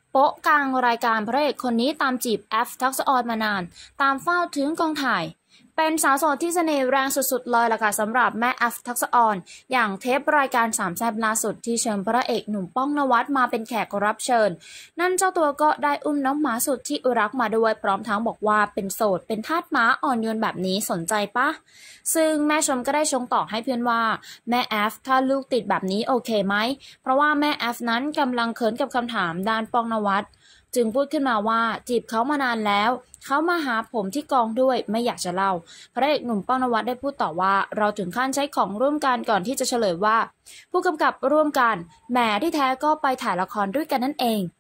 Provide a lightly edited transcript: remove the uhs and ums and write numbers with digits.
โป๊ะกลางรายการพระเอกคนนี้ตามจีบแอฟทักษะออนมานานตามเฝ้าถึงกองถ่ายเป็นสาวโสดที่เสน่ห์แรงสุดๆเลยล่ะค่ะสำหรับแม่แอฟทักษะออนอย่างเทปรายการสามแซ่บล่าสุดที่เชิญพระเอกหนุ่มป้องนวัดมาเป็นแขกรับเชิญนั่นเจ้าตัวก็ได้อุ้มน้องหมาสุดที่รักมาด้วยพร้อมทั้งบอกว่าเป็นโสดเป็นทาสหมาอ่อนโยนแบบนี้สนใจปะซึ่งแม่ชมก็ได้ชงต่อให้เพื่อนว่าแม่แอฟถ้าลูกติดแบบนี้โอเคไหมเพราะว่าแม่แอฟนั้นกำลังเขินกับคำถามด้านป้องนวัดจึงพูดขึ้นมาว่าจีบเขามานานแล้วเขามาหาผมที่กองด้วยไม่อยากจะเล่าพระเอกหนุ่มป้องนวัดได้พูดต่อว่าเราถึงขั้นใช้ของร่วมกันก่อนที่จะเฉลยว่าผู้กำกับร่วมกันแหมที่แท้ก็ไปถ่ายละครด้วยกันนั่นเอง